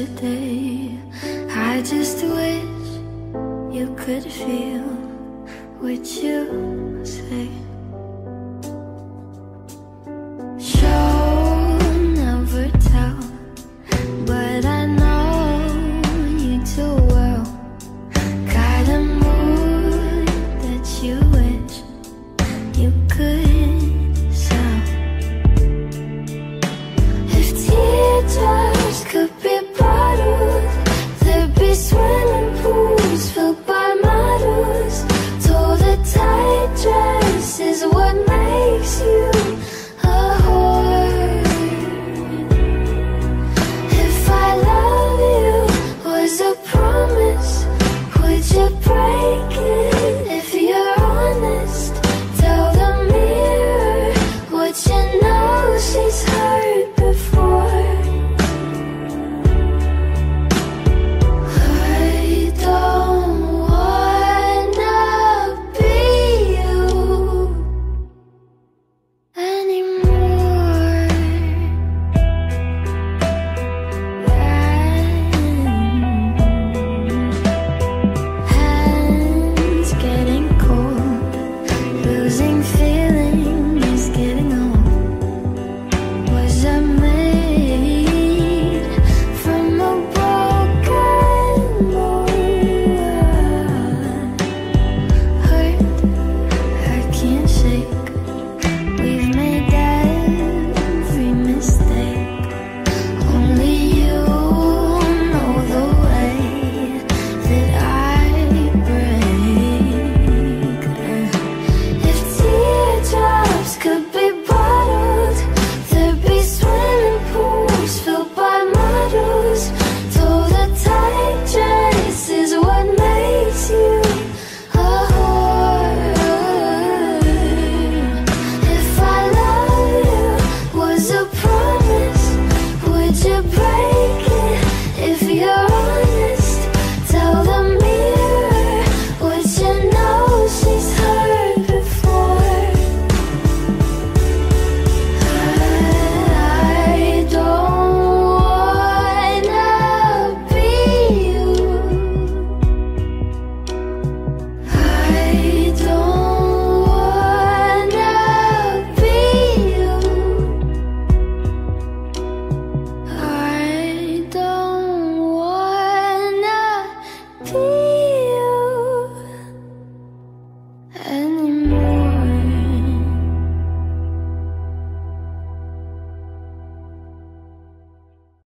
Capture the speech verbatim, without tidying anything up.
yesterday. I just wish you could feel what you say. Show never tell, but I know you too well. Got a mood that you wish you could sell. If teardrops could be bottled, there'd be swimming pools filled by models. Told a tight dress is what makes you a whore. If I love you was a promise, would you break